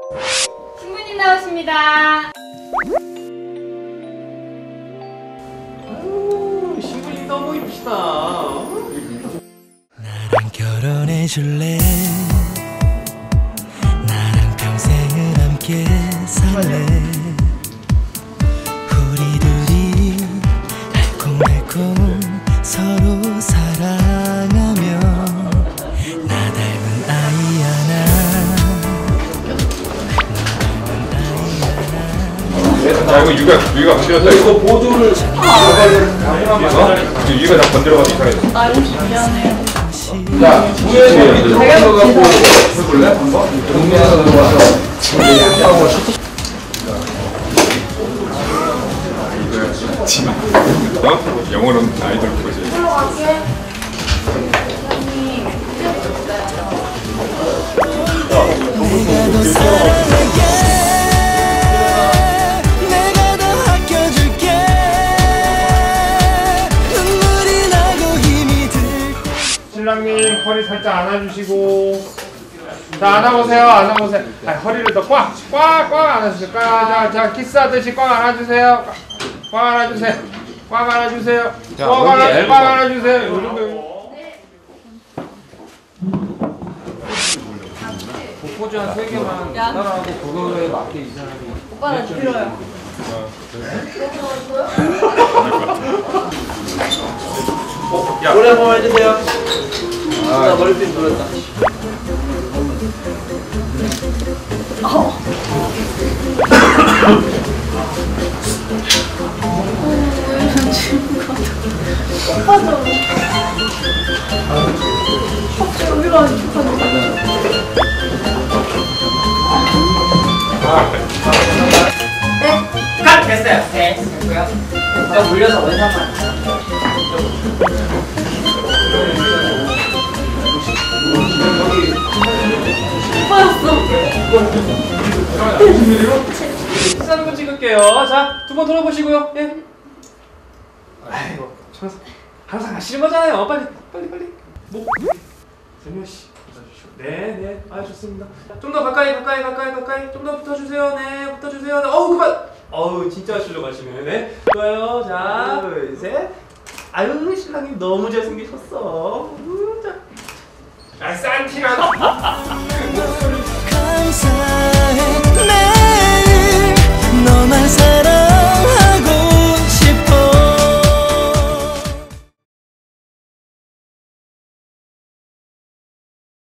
신부님 나오십니다. 아유, 신부님 너무 이쁘시다. 나랑 결혼해 줄래? 나랑 평생을 함께 살래? 우리 둘이 알콩달콩 서로 사랑하며 나 닮은 아이 하나, 야, 이거 유가 건드렸다. 이거 보조를 유가 다 건드려가지고 이상해졌어. 아유, 미안해요. 자, 위에 들어가고 해볼래? 한번? 동네에서 들어가서 영어는 아이돌 그거지. 내가 더 사랑할게. 내가 더 아껴줄게. 눈물이 나고 힘이 들. 신랑님 허리 살짝 안아주시고. 자, 안아보세요. 안아보세요. 아, 허리를 더 꽉 안아주세요. 자, 키스하듯이 꽉 안아주세요. 꽉 안아주세요. 꽉 안아주세요. 꽉 안아주세요. 요 정도. 포즈 한 3개만 따라하고 그거에 맞게 이 사람이. 오빠 나 들어요. 야, 노래 한번 해주세요. 나 머리핀 돌렸다. 컷! 됐어요. 네, 됐고요. 오빠 물려서 원샷만. 비싼 거 찍을게요. 자, 2번 돌아보시고요. 예. 아이고, 항상 하시는 거잖아요. 빨리. 목. 세명 씨, 붙어주시고. 네. 아, 좋습니다. 좀 더 가까이. 좀 더 붙어주세요. 네, 붙어주세요. 네. 어우, 그만. 어우, 진짜 하시려고 하시네. 네. 좋아요. 자, 둘, 셋. 아유, 신랑님 너무 잘생기셨어. 자. 아, 산티나.